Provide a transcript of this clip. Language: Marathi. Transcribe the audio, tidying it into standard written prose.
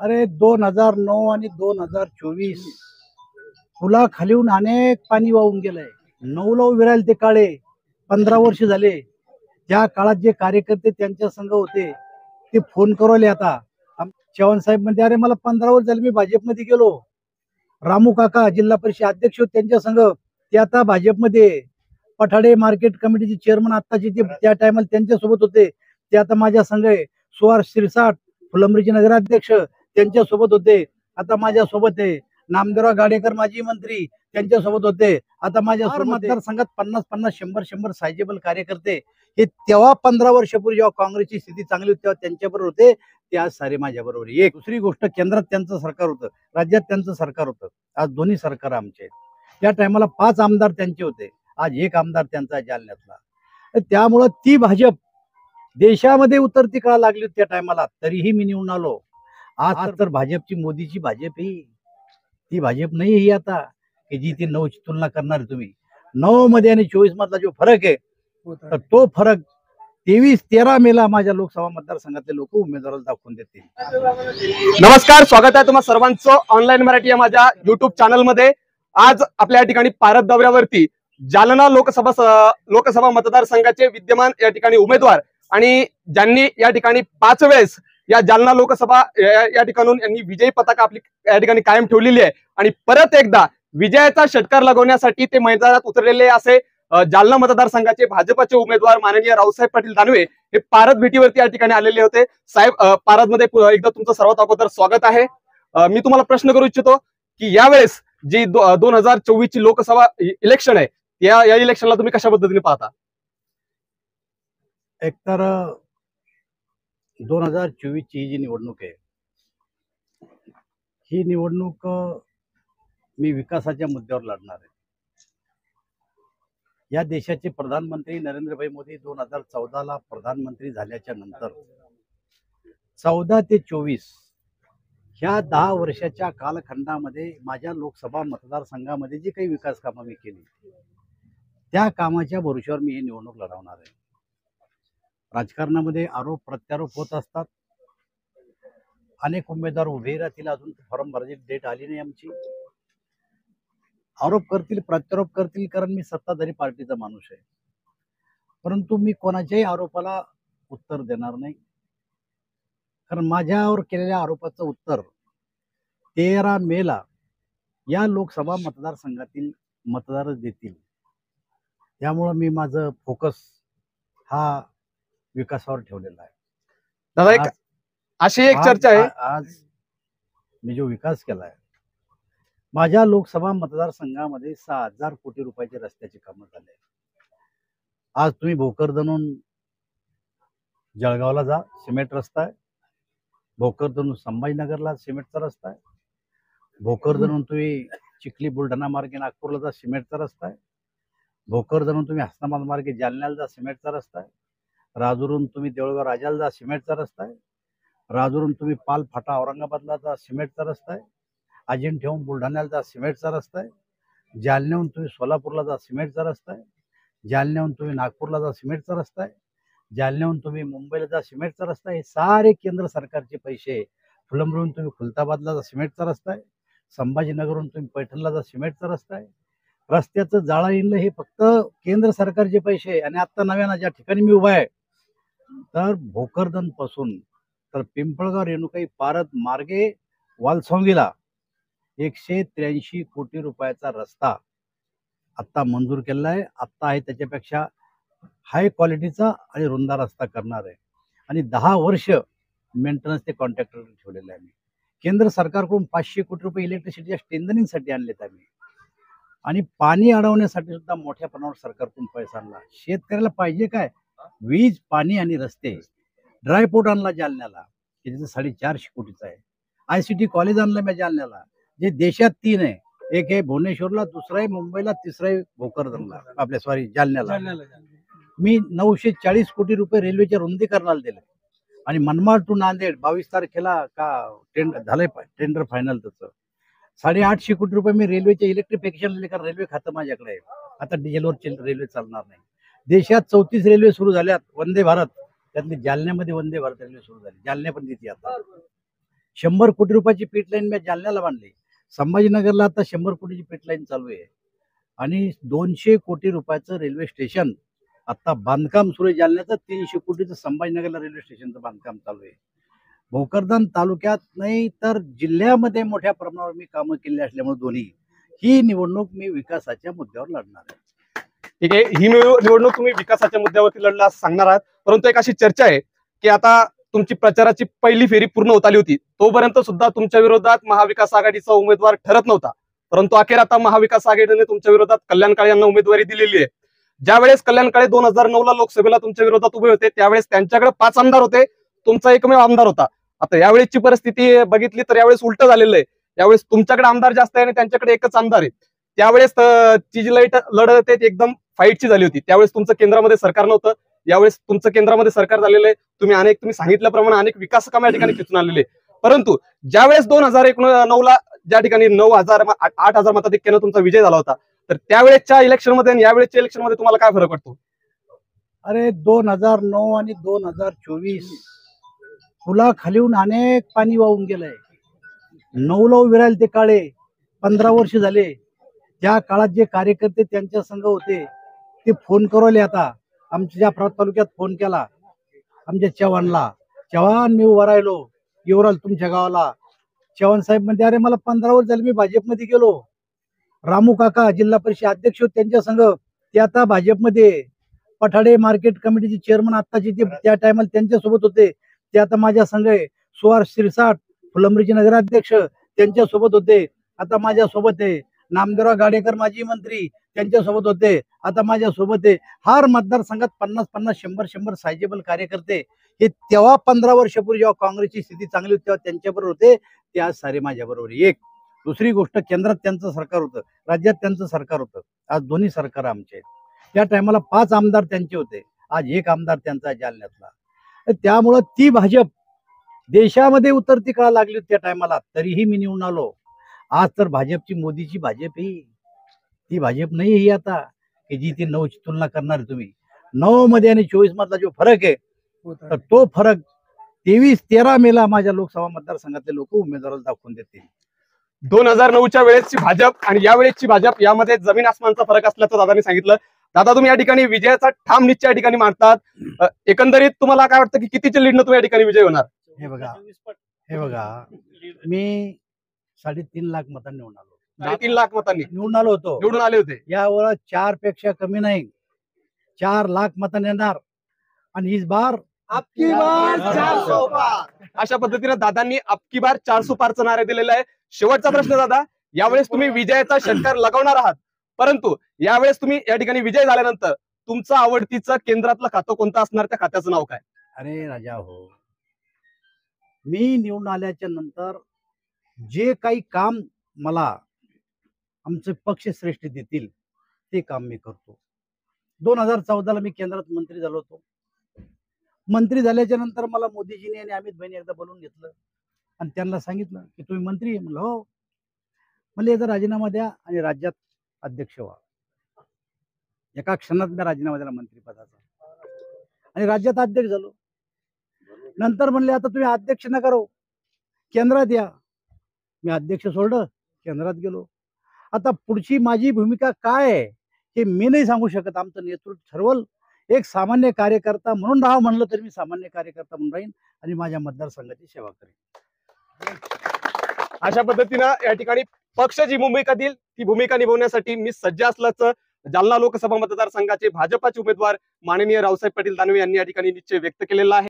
अरे 2009 आणि 2024 पुलाखालीहून अनेक पाणी वाहून गेलंय. 9 विरायले ते काळे 15 वर्ष झाले. त्या काळात जे कार्यकर्ते त्यांच्या संघ होते ते फोन करवले. आता चव्हाण साहेब म्हणते अरे मला 15 वर्ष झाले मी भाजपमध्ये गेलो. रामू काका जिल्हा परिषद अध्यक्ष होते त्यांच्या संघ ते आता भाजपमध्ये. पठाडे मार्केट कमिटीचे चेअरमन आत्ताचे ते त्या टायमाला त्यांच्या सोबत होते ते आता माझ्या संघ आहे. सुहास शिरसाट फुलंब्रीचे नगराध्यक्ष त्यांच्या सोबत होते आता माझ्या सोबत आहे. नामदेवराव गाडेकर माजी मंत्री त्यांच्या सोबत होते आता माझ्या मतदारसंघात 50-50 100-100 सायजेबल कार्यकर्ते हे तेव्हा 15 वर्षापूर्वी जेव्हा काँग्रेसची स्थिती चांगली होती तेव्हा त्यांच्याबरोबर होते ते आज सारे माझ्या बरोबर. एक दुसरी गोष्ट केंद्रात त्यांचं सरकार होतं राज्यात त्यांचं सरकार होतं. आज दोन्ही सरकार आमचे. त्या टायमाला 5 आमदार त्यांचे होते आज 1 आमदार त्यांचा जालन्यातला. त्यामुळं ती भाजप देशामध्ये उतरती काळ लागली त्या टायमाला तरीही मी निवडून आलो. आज तर भाजपची मोदीची भाजप ही ती भाजप नाही ही आता की जी ती 9ची तुलना करणार तुम्ही. 9 मध्ये आणि 24 मधला जो फरक आहे तर तो फरक 23-13 मेला माझ्या लोकसभा मतदारसंघातले लोक उमेदवाराला दाखवून देतील. नमस्कार, स्वागत आहे तुम्हा सर्वांचं ऑनलाईन मराठी या माझ्या युट्यूब चॅनल मध्ये. आज आपल्या या ठिकाणी पारद दौऱ्यावरती जालना लोकसभा मतदारसंघाचे विद्यमान या ठिकाणी उमेदवार आणि ज्यांनी या ठिकाणी 5 वेळेस या जालना लोकसभा या ठिकाणून यांनी विजयी पताका आपली या ठिकाणी कायम ठेवलेली आहे आणि परत एकदा विजयाचा षटकार लगवण्यासाठी ते मैदानात उतरलेले असे जालना मतदारसंघाचे भाजपचे उमेदवार माननीय रावसाहेब पाटील दानवे हे पारद भेटीवरती या ठिकाणी आलेले होते. साहेब, पारद मध्ये एकदा तुमचं सर्वात अगोदर स्वागत आहे. मी तुम्हाला प्रश्न करू इच्छितो की यावेळेस जी 2024 ची लोकसभा इलेक्शन आहे या इलेक्शनला तुम्ही कशा पद्धतीने पाहता? एकतर 2024 ची जी निवडणूक आहे ही निवडणूक मी विकासाच्या मुद्द्यावर लढणार आहे. या देशाचे प्रधानमंत्री नरेंद्रभाई मोदी 2014ला प्रधानमंत्री झाल्याच्या नंतर 14 ते 24 ह्या 10 वर्षाच्या कालखंडामध्ये माझ्या लोकसभा मतदारसंघामध्ये जी काही विकास कामं मी केली त्या कामाच्या भरोश्यावर मी ही निवडणूक लढवणार आहे. राजकारणामध्ये आरोप प्रत्यारोप होत असतात. अनेक उमेदवार उभे राहतील. अजून फॉर्म भरायची डेट आली नाही आमची. आरोप करतील प्रत्यारोप करतील कारण मी सत्ताधारी पार्टीचा माणूस आहे. परंतु मी कोणाच्याही आरोपाला उत्तर देणार नाही कारण माझ्यावर केलेल्या आरोपाचं उत्तर 13 मेला या लोकसभा मतदारसंघातील मतदारच देतील. त्यामुळं मी माझं फोकस हा विकासावर ठेवलेला आहे. दादा, अशी एक चर्चा आहे आज मी जो विकास केलाय माझ्या लोकसभा मतदारसंघामध्ये 6,000 कोटी रुपयाचे रस्त्याचे कामं झाले. आज तुम्ही भोकरदनून जळगावला जा सिमेंट रस्ता आहे. भोकरदनून संभाजीनगरला सिमेंटचा रस्ता आहे. भोकरदनून तुम्ही चिखली बुलढाणा मार्गे नागपूरला जा सिमेंटचा रस्ता आहे. भोकरदनून तुम्ही हसनाबाद मार्गे जालन्याला जा सिमेंटचा रस्ता आहे. राजूरून तुम्ही देऊळगाव राजाला जा सिमेंटचा रस्ता आहे. राजूरून तुम्ही पाल फाटा औरंगाबादला जा सिमेंटचा रस्ता आहे. अजिंठ्याहून बुलढाण्याला जा सिमेंटचा रस्ता आहे. जालन्याहून तुम्ही सोलापूरला जा सिमेंटचा रस्ता आहे. जालन्याहून तुम्ही नागपूरला जा सिमेंटचा रस्ता आहे. जालन्याहून तुम्ही मुंबईला जा सिमेंटचा रस्ता आहे. सारे केंद्र सरकारचे पैसे. फुलंब्रीहून तुम्ही खुलताबादला जा सिमेंटचा रस्ता आहे. संभाजीनगरहून तुम्ही पैठणला जा सिमेंटचा रस्ता आहे. रस्त्याचं जाळं इंडलं हे फक्त केंद्र सरकारचे पैसे. आणि आता नव्यानं ज्या ठिकाणी मी उभा आहे तर भोकरदन पासून तर पिंपळगाव रेणुकाई पारद मार्गे वालसोंगीला 183 कोटी रुपयाचा रस्ता आत्ता मंजूर केलेला आहे. आत्ता आहे त्याच्यापेक्षा हाय क्वालिटीचा आणि रुंदा रस्ता करणार आहे. आणि 10 वर्ष मेंटेनन्स ते कॉन्ट्रॅक्टर ठेवलेलं आहे. मी केंद्र सरकारकडून 500 कोटी रुपये इलेक्ट्रिसिटीच्या स्ट्रेंथनिंगसाठी आणलेत आम्ही. आणि पाणी अडवण्यासाठी सुद्धा मोठ्या प्रमाणावर सरकारकडून पैसा आणला. शेतकऱ्याला पाहिजे काय? वीज, पाणी आणि रस्ते. ड्रायपोर्ट आणला जालन्याला त्याचं 450 कोटीचा आहे. ICT कॉलेज आणलं मी जालन्याला जे देशात 3 आहे. एक आहे भुवनेश्वरला, दुसरा आहे मुंबईला, तिसरा आहे भोकरदनला आपल्या जालन्याला. मी 940 कोटी रुपये रेल्वेच्या रुंदीकरणाला दिले. आणि मनमाड टू नांदेड 22 तारखेला का झालंय टेंडर फायनल त्याचं. 850 कोटी रुपये मी रेल्वेचे इलेक्ट्रिफिकेशन दिले कारण रेल्वे खातं माझ्याकडे आहे. आता डिझेलवर रेल्वे चालणार नाही. देशात 34 रेल्वे सुरू झाल्यात वंदे भारत. त्यातली जालन्यामध्ये वंदे भारत रेल्वे सुरू झाली. जालन्या पण देते आता. 100 कोटी रुपयाची पीट लाईन मी जालन्याला बांधली. संभाजीनगरला आता 100 कोटीची पीट लाईन चालू आहे आणि 200 कोटी रुपयाचं रेल्वे स्टेशन आता बांधकाम सुरू आहे. जालन्याचं 300 कोटीचं संभाजीनगरला रेल्वे स्टेशनचं बांधकाम चालू आहे. भोकरदन तालुक्यात नाही तर जिल्ह्यामध्ये मोठ्या प्रमाणावर मी कामं केली असल्यामुळे दोन्ही ही निवडणूक मी विकासाच्या मुद्द्यावर लढणार आहे. ठीक आहे, ही निवडणूक तुम्ही विकासाच्या मुद्द्यावरती लढला असं सांगणार आहात, परंतु एक अशी चर्चा आहे की आता तुमची प्रचाराची पहिली फेरी पूर्ण होत आली होती, तोपर्यंत सुद्धा तुमच्या विरोधात महाविकास आघाडीचा उमेदवार ठरत नव्हता. परंतु अखेर आता महाविकास आघाडीने तुमच्या विरोधात कल्याण काळे यांना उमेदवारी दिलेली आहे. ज्यावेळेस कल्याण काळे 2009ला लोकसभेला तुमच्या विरोधात उभे होते त्यावेळेस त्यांच्याकडे 5 आमदार होते, तुमचा एकमेव आमदार होता. आता यावेळेसची परिस्थिती बघितली तर यावेळेस उलट झालेलं आहे. यावेळेस तुमच्याकडे आमदार जास्त आहे आणि त्यांच्याकडे एकच आमदार आहे. त्यावेळेस ची जी लढत आहे ती एकदम फाईटची झाली होती. त्यावेळेस तुमचं केंद्रामध्ये सरकार नव्हतं, यावेळेस तुमचं केंद्रामध्ये सरकार झालेलं आहे. तुम्ही सांगितल्याप्रमाणे अनेक विकास कामे या ठिकाणी खेचून आलेले. परंतु ज्यावेळेस 2009ला ज्या ठिकाणी 8,000 मताधिक्यानं तुमचा विजय झाला होता, तर त्यावेळेसच्या इलेक्शनमध्ये आणि यावेळेसच्या इलेक्शनमध्ये तुम्हाला काय फरक वाटतो? अरे 2009 आणि 2024 पुला खालीहून अनेक पाणी वाहून गेलंय. 9ला उभे राहिले ते काळे 15 वर्ष झाले. त्या काळात जे कार्यकर्ते त्यांच्या संघ होते ते फोन करवले. आता आमच्या जाफराबाद तालुक्यात फोन केला आमच्या चव्हाणला, चव्हाण मी उभा राहिलो येऊराल तुमच्या गावाला. चव्हाण साहेब म्हणते अरे मला 15 वर्ष झाले मी भाजपमध्ये गेलो. रामू काका जिल्हा परिषद अध्यक्ष होते त्यांच्या संघ ते आता भाजपमध्ये. पठाडे मार्केट कमिटीचे चेअरमन आत्ताचे ते त्या टायमाला त्यांच्यासोबत होते ते आता माझ्या संघ आहे. सुहास शिरसाट फुलंब्रीचे नगराध्यक्ष त्यांच्यासोबत होते आता माझ्या सोबत आहे. नामदेवराव गाडेकर माजी मंत्री त्यांच्यासोबत होते आता माझ्या सोबत आहे. हार मतदारसंघात 50-50 100-100 सायजेबल कार्यकर्ते हे तेव्हा 15 वर्षापूर्वी जेव्हा काँग्रेसची स्थिती चांगली होती तेव्हा त्यांच्याबरोबर होते, ते आज सारे माझ्या बरोबर. एक दुसरी गोष्ट, केंद्रात त्यांचं सरकार होतं, राज्यात त्यांचं सरकार होतं. आज दोन्ही सरकार आमचे आहेत. त्या टायमाला 5 आमदार त्यांचे होते, आज 1 आमदार त्यांचा आहे जालन्यातला. त्यामुळं ती भाजप देशामध्ये उतरती काळ लागली होती त्या टायमाला, तरीही मी निवडून आलो. आज तर भाजपची मोदीची भाजप ही ती भाजप नाही ही आता की जी ती 9ची तुलना करणार तुम्ही. 9 मध्ये आणि 24 मधला जो फरक आहे तर तो फरक 13 मेला माझ्या लोकसभा मतदारसंघातले लोक उमेदवाराला दाखवून देतील. 2009च्या वेळेसची भाजप आणि यावेळेसची भाजप यामध्ये जमीन आसमानचा फरक असल्याचं दादांनी सांगितलं. दादा तुम्ही या ठिकाणी विजयाचा ठाम निश्चय या ठिकाणी मांडतात. एकंदरीत तुम्हाला काय वाटतं की कितीच्या लीडनं तुम्ही या ठिकाणी विजय होणार? हे बघा मी 3.5 लाख मतांनी निवडून आलो. 3.5 लाख मतांनी निवडून आलो होतो. निवडून आले होते. या वेळा 4 पेक्षा कमी नाही 4 लाख मतांनी येणार आणि इस बार अबकी बार 400 पार. अशा पद्धतीने दादांनी अबकी बार 400 पारचा नारा दिलेला आहे. शेवटचा प्रश्न दादा, यावेळेस तुम्ही विजयाचा षटकार लगावणार आहात, परंतु यावेळेस तुम्ही या ठिकाणी विजय झाल्यानंतर तुमचं आवडतीचं केंद्रातलं खातं कोणतं असणार, त्या खात्याचं नाव काय? अरे राजा हो, मी निवडून आल्याच्या नंतर जे काही काम मला आमचे पक्ष श्रेष्ठ देतील ते काम मी करतो. 2014ला मी केंद्रात मंत्री झालो होतो. मंत्री झाल्याच्या नंतर मला मोदीजींनी आणि अमित भाईंनी एकदा बोलवून घेतलं आणि त्यांना सांगितलं की तुम्ही मंत्री आहे. म्हणलं हो. म्हणले याचा राजीनामा द्या आणि राज्यात अध्यक्ष व्हा. एका क्षणात मी राजीनामा दिला मंत्रिपदाचा आणि राज्यात अध्यक्ष झालो. नंतर म्हणले आता तुम्ही अध्यक्ष नका करो, केंद्रात या. मी अध्यक्ष सोडलं, केंद्रात गेलो. आता पुढची माझी भूमिका काय आहे हे मी नाही सांगू शकत, आमचं नेतृत्व ठरवल. एक सामान्य कार्यकर्ता म्हणून राहा म्हणलं तर मी सामान्य कार्यकर्ता म्हणून राहीन आणि माझ्या मतदारसंघाची सेवा करेन. अशा पद्धतीनं या ठिकाणी पक्ष जी भूमिका देईल ती भूमिका निभवण्यासाठी मी सज्ज असल्याचं जालना लोकसभा मतदारसंघाचे भाजपाचे उमेदवार माननीय रावसाहेब पाटील दानवे यांनी या ठिकाणी निश्चय व्यक्त केलेला आहे.